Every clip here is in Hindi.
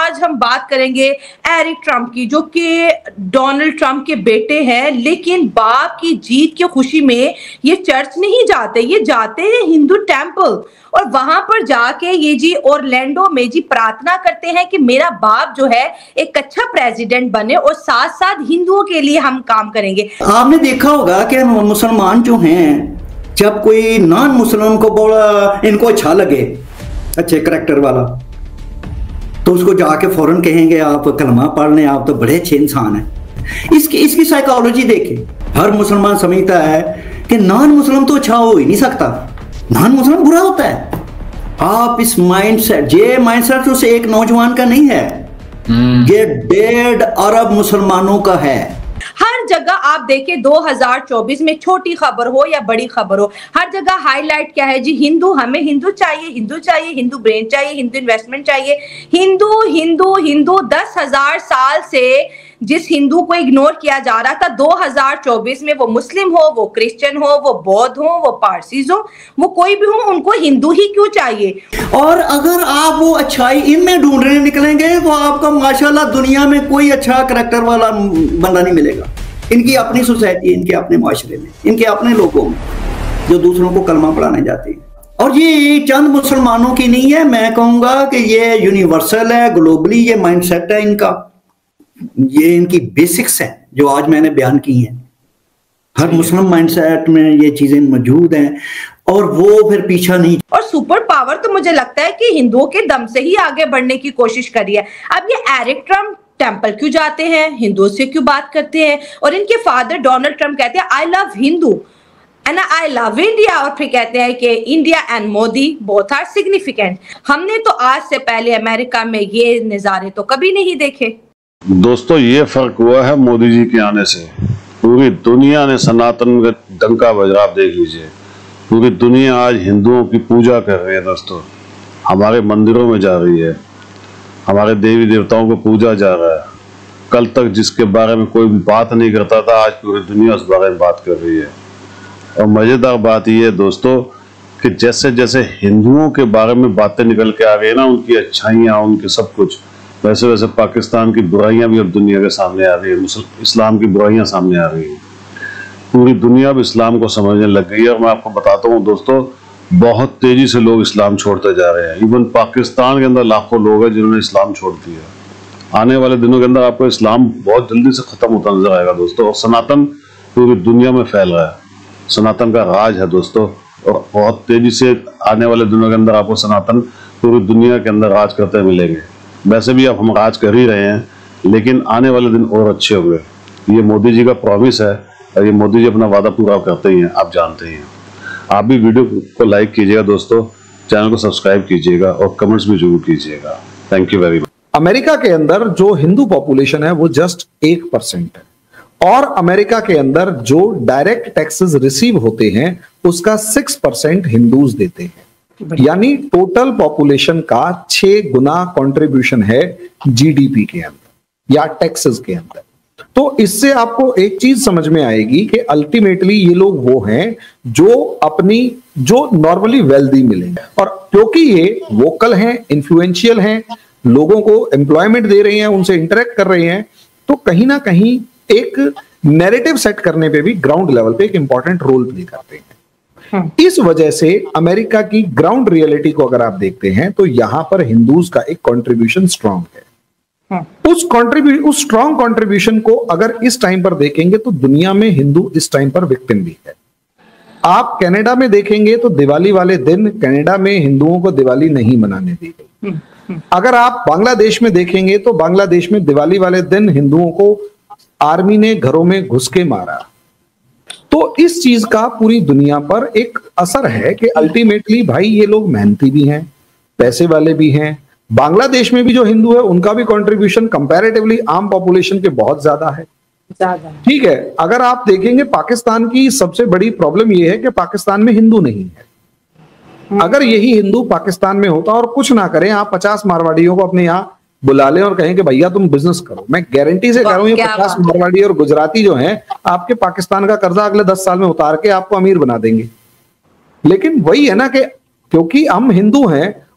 आज हम बात करेंगे एरिक ट्रंप की, जो कि डोनाल्ड ट्रंप के बेटे हैं, लेकिन बाप की जीत की खुशी में ये चर्च नहीं जाते, ये जाते हैं हिंदू टेंपल और वहां पर जाके ये जी ओरलैंडो में जी प्रार्थना करते हैं कि मेरा बाप जो है एक अच्छा प्रेसिडेंट बने और साथ साथ हिंदुओं के लिए हम काम करेंगे। आपने देखा होगा कि मुसलमान जो हैं, जब कोई नॉन मुसलमान को बोला इनको अच्छा लगे, अच्छे करैक्टर वाला, तो उसको जाके फौरन कहेंगे आप कलमा पढ़ लें, आप तो बड़े अच्छे इंसान हैं। इसकी साइकोलॉजी देखें। हर मुसलमान समझता है कि नॉन मुसलमान तो अच्छा हो ही नहीं सकता, नॉन मुसलमान बुरा होता है। आप इस माइंडसेट, ये माइंडसेट उस एक नौजवान का नहीं है, ये 1.5 अरब मुसलमानों का है। हर जगह आप देखें 2024 में छोटी खबर हो या बड़ी खबर हो, हर जगह हाईलाइट क्या है जी, हिंदू, हमें हिंदू चाहिए, हिंदू चाहिए, हिंदू ब्रेन चाहिए, हिंदू इन्वेस्टमेंट चाहिए, हिंदू हिंदू हिंदू। 10,000 साल से जिस हिंदू को इग्नोर किया जा रहा था, 2024 में वो मुस्लिम हो, वो क्रिश्चियन हो, वो बौद्ध हो, वो पारसीज हो, वो कोई भी हो, उनको हिंदू ही क्यों चाहिए। और अगर आप वो अच्छाई इनमें ढूंढने निकलेंगे तो आपको माशाल्लाह दुनिया में कोई अच्छा करैक्टर वाला बंदा नहीं मिलेगा। इनकी अपनी सोसाइटी, इनके अपने माशरे में, इनके अपने लोगों में जो दूसरों को कलमा पढ़ाने जाते हैं। और ये चंद मुसलमानों की नहीं है, मैं कहूंगा कि ये यूनिवर्सल है, ग्लोबली ये माइंडसेट है इनका, ये इनकी बेसिक्स हैं जो आज मैंने बयान की हैं। हर मुस्लिम माइंडसेट में ये चीजें मौजूद हैं और वो फिर पीछा नहीं। और सुपर पावर तो मुझे लगता है कि हिंदुओं के दम से ही आगे बढ़ने की कोशिश करी है। अब ये एरिक ट्रंप टेंपल क्यों जाते हैं, हिंदुओं से क्यों बात करते हैं, और इनके फादर डोनाल्ड ट्रंप कहते हैं I love Hindu and I love India, और फिर कहते हैं कि India and Modi both are significant. हमने तो आज से पहले अमेरिका में ये नजारे तो कभी नहीं देखे। दोस्तों, ये फर्क हुआ है मोदी जी के आने से। पूरी दुनिया ने सनातन का डंका बजा, आप देख लीजिए, पूरी दुनिया आज हिंदुओं की पूजा कर रही है दोस्तों, हमारे मंदिरों में जा रही है, हमारे देवी देवताओं को पूजा जा रहा है। कल तक जिसके बारे में कोई बात नहीं करता था, आज पूरी दुनिया उस बारे में बात कर रही है। और मजेदार बात यह है दोस्तों कि जैसे जैसे हिंदुओं के बारे में बातें निकल के आ गई ना, उनकी अच्छाइयाँ, उनके सब कुछ, वैसे वैसे पाकिस्तान की बुराइयां भी अब दुनिया के सामने आ रही है, इस्लाम की बुराइयां सामने आ रही है। पूरी दुनिया अब इस्लाम को समझने लग गई है। और मैं आपको बताता हूँ दोस्तों, बहुत तेजी से लोग इस्लाम छोड़ते जा रहे हैं। इवन पाकिस्तान के अंदर लाखों लोग हैं जिन्होंने इस्लाम छोड़ दिया। आने वाले दिनों के अंदर आपको इस्लाम बहुत जल्दी से खत्म होता नजर आएगा दोस्तों। और सनातन पूरी दुनिया में फैल रहा है, सनातन का राज है दोस्तों। और बहुत तेजी से आने वाले दिनों के अंदर आपको सनातन पूरी दुनिया के अंदर राज करते मिलेंगे। वैसे भी अब हम राज कर ही रहे हैं, लेकिन आने वाले दिन और अच्छे होंगे। ये मोदी जी का प्रॉमिस है और ये मोदी जी अपना वादा पूरा करते ही हैं, आप जानते ही हैं। आप भी वीडियो को लाइक कीजिएगा दोस्तों, चैनल को सब्सक्राइब कीजिएगा और कमेंट्स भी जरूर कीजिएगा। Thank you very much. America के अंदर जो हिंदू पॉपुलेशन है वो जस्ट 1% है, और अमेरिका के अंदर जो डायरेक्ट टैक्सेस रिसीव होते हैं उसका 6% हिंदूज देते हैं। यानी टोटल पॉपुलेशन का 6 गुना कंट्रीब्यूशन है जीडीपी के अंदर या टैक्सेस के अंदर। तो इससे आपको एक चीज समझ में आएगी कि अल्टीमेटली ये लोग वो हैं जो नॉर्मली वेल्दी मिलेंगे, और क्योंकि ये वोकल हैं, इन्फ्लुएंशियल हैं, लोगों को एम्प्लॉयमेंट दे रहे हैं, उनसे इंटरेक्ट कर रहे हैं, तो कहीं ना कहीं एक नैरेटिव सेट करने पे भी ग्राउंड लेवल पे एक इंपॉर्टेंट रोल प्ले करते हैं। इस वजह से अमेरिका की ग्राउंड रियलिटी को अगर आप देखते हैं तो यहां पर हिंदूज का एक कंट्रीब्यूशन स्ट्रांग है। उस स्ट्रांग कंट्रीब्यूशन को अगर इस टाइम पर देखेंगे तो दुनिया में हिंदू इस टाइम पर विक्टिम भी है। आप कनाडा में देखेंगे तो दिवाली वाले दिन कनाडा में हिंदुओं को दिवाली नहीं मनाने दी गई। अगर आप बांग्लादेश में देखेंगे तो बांग्लादेश में दिवाली वाले दिन हिंदुओं को आर्मी ने घरों में घुस के मारा। तो इस चीज का पूरी दुनिया पर एक असर है कि अल्टीमेटली भाई ये लोग मेहनती भी हैं, पैसे वाले भी हैं। बांग्लादेश में भी जो हिंदू है उनका भी कंट्रीब्यूशन कंपैरेटिवली आम पॉपुलेशन के बहुत ज्यादा है। ठीक है, अगर आप देखेंगे पाकिस्तान की सबसे बड़ी प्रॉब्लम ये है कि पाकिस्तान में हिंदू नहीं है। अगर यही हिंदू पाकिस्तान में होता और कुछ ना करें, आप 50 मारवाड़ियों को अपने यहाँ बुला लें और कहें कि भैया तुम बिजनेस करो, मैं गारंटी से कह रहा हूं ये 50 मारवाड़ी और गुजराती जो हैं आपके पाकिस्तान का कर्जा अगले 10 साल में उतार के आपको अमीर बना देंगे। लेकिन वही है ना कि क्योंकि हम हिंदू हैं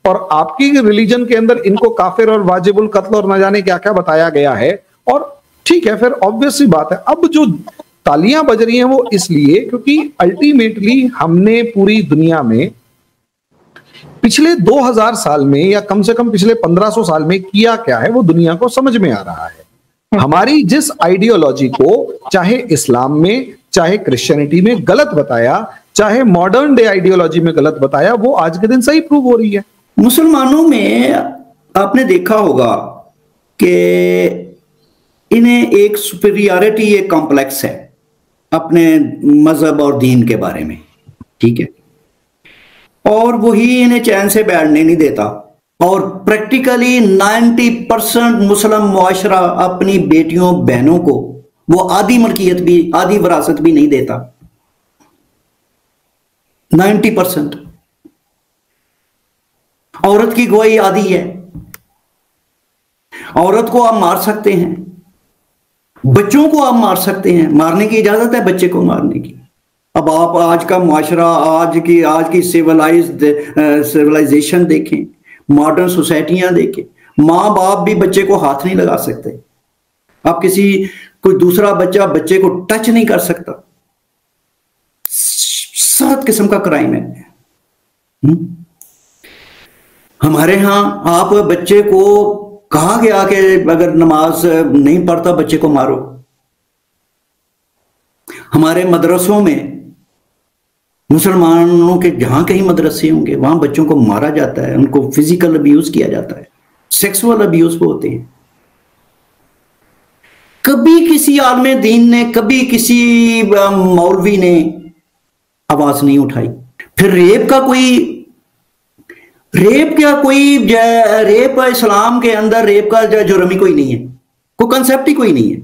और आपकी रिलीजन के अंदर इनको काफिर और वाजिबुल कत्ल और न जाने क्या क्या बताया गया है। और ठीक है, फिर ऑब्वियस सी बात है, अब जो तालियां बज रही हैं वो इसलिए क्योंकि अल्टीमेटली हमने पूरी दुनिया में पिछले 2000 साल में या कम से कम पिछले 1500 साल में किया क्या है वो दुनिया को समझ में आ रहा है। हमारी जिस आइडियोलॉजी को चाहे इस्लाम में, चाहे क्रिश्चियनिटी में गलत बताया, चाहे मॉडर्न डे आइडियोलॉजी में गलत बताया, वो आज के दिन सही प्रूव हो रही है। मुसलमानों में आपने देखा होगा कि इन्हें एक सुपीरियरिटी, एक कॉम्प्लेक्स है अपने मजहब और दीन के बारे में, ठीक है, और वही इन्हें चैन से बैठने नहीं देता। और प्रैक्टिकली 90% मुस्लिम मुआशरा अपनी बेटियों बहनों को वो आधी मलकियत भी, आधी विरासत भी नहीं देता। 90% औरत की गवाही आधी है। औरत को आप मार सकते हैं, बच्चों को आप मार सकते हैं, मारने की इजाजत है बच्चे को मारने की। अब आप आज का मुआशरा, आज की सिविलाइजेशन देखें, मॉडर्न सोसाइटियां देखें, माँ बाप भी बच्चे को हाथ नहीं लगा सकते। आप कोई दूसरा बच्चे को टच नहीं कर सकता। सख्त किस्म का क्राइम है। हमारे यहां आप बच्चे को कहा गया कि अगर नमाज नहीं पढ़ता बच्चे को मारो। हमारे मदरसों में, मुसलमानों के जहां कहीं मदरसे होंगे वहां बच्चों को मारा जाता है, उनको फिजिकल अब्यूज किया जाता है, सेक्सुअल अब्यूज होते हैं। कभी किसी आलमे दीन ने, कभी किसी मौलवी ने आवाज नहीं उठाई। फिर रेप इस्लाम के अंदर रेप का जुर्म ही कोई नहीं है, कोई कंसेप्ट ही कोई नहीं है।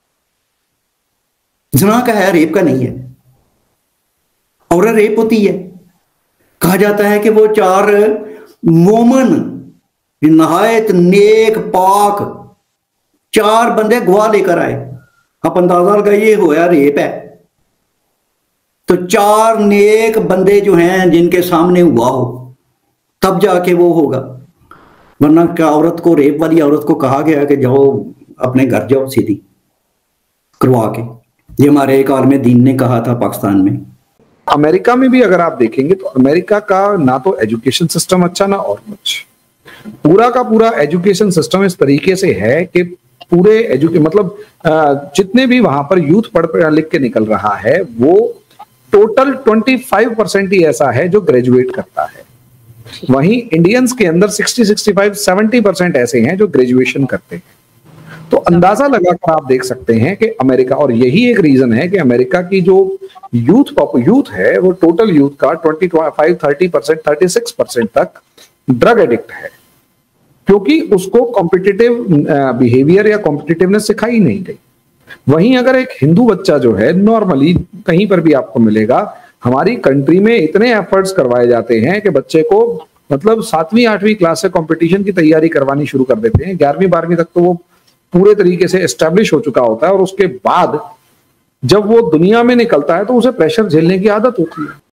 ज़िना का है, रेप का नहीं है। और रेप होती है, कहा जाता है कि वो 4 मोमन नहायत नेक पाक 4 बंदे गवाह लेकर आए। आप अंदाजा लगाइए, ये होया रेप है। तो 4 नेक बंदे जो हैं जिनके सामने हुआ हो तब जाके वो होगा, वरना क्या औरत को, रेप वाली औरत को कहा गया कि जाओ अपने घर जाओ सीधी करवा के। ये हमारे एक आलमे दीन ने कहा था पाकिस्तान में। अमेरिका में भी अगर आप देखेंगे तो अमेरिका का ना तो एजुकेशन सिस्टम अच्छा ना और कुछ, पूरा का पूरा एजुकेशन सिस्टम इस तरीके से है कि पूरे मतलब जितने भी वहां पर यूथ पढ़ लिख के निकल रहा है वो टोटल 25% ही ऐसा है जो ग्रेजुएट करता है। वहीं इंडियंस के अंदर 60-65-70% ऐसे हैं जो ग्रेजुएशन करते हैं। तो अंदाजा लगाकर आप देख सकते हैं कि अमेरिका, और यही एक रीजन है कि अमेरिका की जो यूथ है वो टोटल यूथ का 25-30%, 36% तक ड्रग एडिक्ट है, क्योंकि उसको कॉम्पिटिटिव बिहेवियर या कॉम्पिटिटिवनेस सिखाई नहीं गई। वहीं अगर एक हिंदू बच्चा जो है, नॉर्मली कहीं पर भी आपको मिलेगा, हमारी कंट्री में इतने एफर्ट्स करवाए जाते हैं कि बच्चे को मतलब 7वीं 8वीं क्लास से कंपटीशन की तैयारी करवानी शुरू कर देते हैं। 11वीं 12वीं तक तो वो पूरे तरीके से एस्टेब्लिश हो चुका होता है, और उसके बाद जब वो दुनिया में निकलता है तो उसे प्रेशर झेलने की आदत होती है।